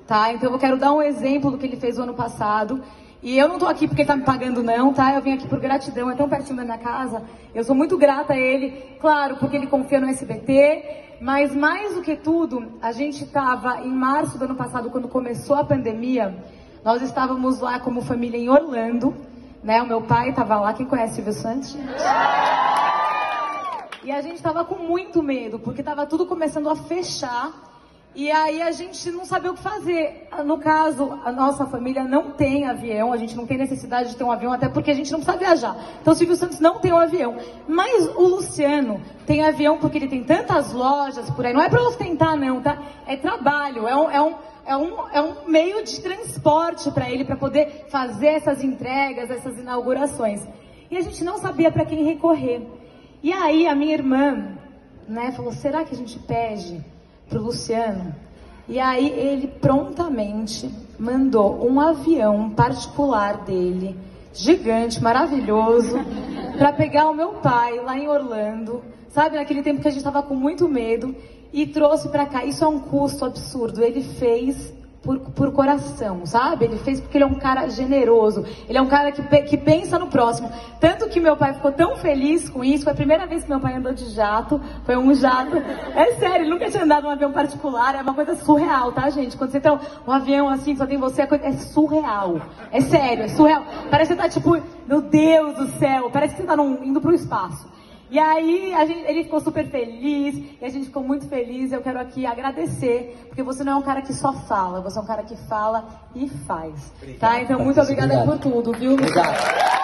tá? Então eu quero dar um exemplo do que ele fez o ano passado. E eu não tô aqui porque ele tá me pagando não, tá? Eu vim aqui por gratidão, é tão pertinho da minha casa. Eu sou muito grata a ele, claro, porque ele confia no SBT. Mas mais do que tudo, a gente tava em março do ano passado, quando começou a pandemia, nós estávamos lá como família em Orlando, né? O meu pai tava lá, quem conhece Silvio Santos? E a gente tava com muito medo, porque tava tudo começando a fechar. E aí a gente não sabia o que fazer. No caso, a nossa família não tem avião, a gente não tem necessidade de ter um avião, até porque a gente não precisa viajar. Então o Silvio Santos não tem um avião. Mas o Luciano tem avião porque ele tem tantas lojas por aí. Não é pra ostentar não, tá? É trabalho, é um meio de transporte para ele, para poder fazer essas entregas, essas inaugurações. E a gente não sabia para quem recorrer. E aí a minha irmã, né, falou, será que a gente pede pro Luciano? E aí ele prontamente mandou um avião particular dele, gigante, maravilhoso, para pegar o meu pai lá em Orlando, sabe, naquele tempo que a gente tava com muito medo, e trouxe para cá. Isso é um custo absurdo, ele fez por coração, sabe? Ele fez porque ele é um cara generoso, ele é um cara que pensa no próximo. Tanto que meu pai ficou tão feliz com isso, foi a primeira vez que meu pai andou de jato, foi um jato, é sério, ele nunca tinha andado num avião particular, é uma coisa surreal, tá, gente? Quando você tem um avião assim, só tem você, é surreal, é sério, é surreal. Parece que você tá tipo, meu Deus do céu, parece que você tá indo pro espaço. E aí, ele ficou super feliz, e a gente ficou muito feliz. Eu quero aqui agradecer, porque você não é um cara que só fala, você é um cara que fala e faz. Obrigado, tá? Então, muito obrigada por tudo, viu? Obrigado.